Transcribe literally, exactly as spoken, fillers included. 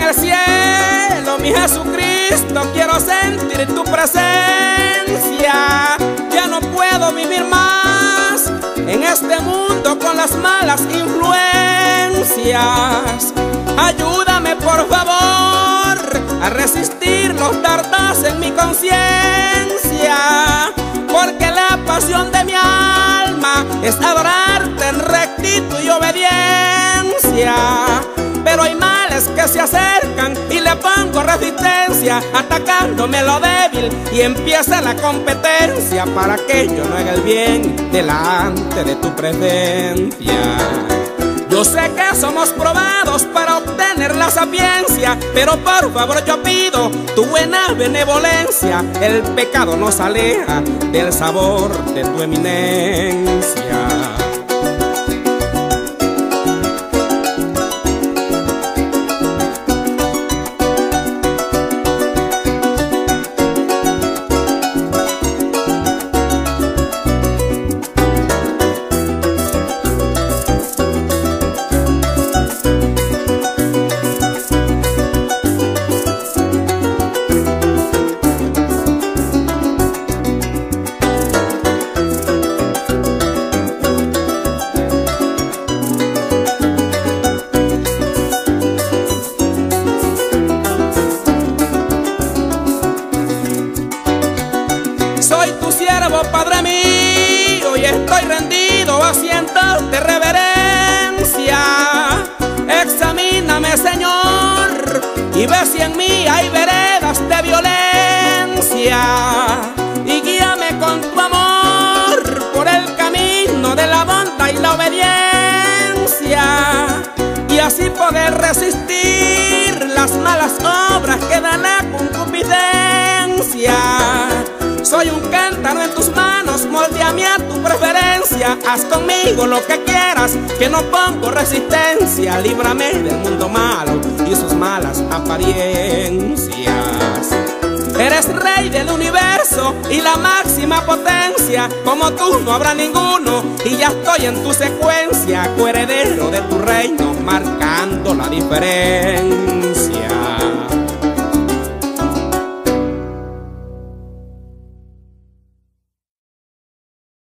el cielo, mi Jesucristo, quiero sentir tu presencia. Ya no puedo vivir más en este mundo con las malas influencias. Ayúdame por favor a resistir los dardos en mi conciencia, porque la pasión de mi alma es adorarte en rectitud y obediencia. Pero hay males que se acercan y le pongo resistencia, atacándome lo débil, y empieza la competencia para que yo no haga el bien delante de tu presencia. Yo sé que somos probados para obtener la sapiencia, pero por favor yo pido tu buena benevolencia. El pecado nos aleja del sabor de tu eminencia. Soy tu siervo, Padre mío, y estoy rendido haciéndote reverencia. Examíname, Señor, y ve si en mí hay veredas de violencia, y guíame con tu amor por el camino de la bondad y la obediencia, y así poder resistir las malas obras que dan la concupiscencia. Soy un cántaro en tus manos, moldéame a tu preferencia. Haz conmigo lo que quieras, que no pongo resistencia. Líbrame del mundo malo y sus malas apariencias. Eres rey del universo y la máxima potencia. Como tú no habrá ninguno, y ya estoy en tu secuencia, coheredero de tu reino, marcando la diferencia.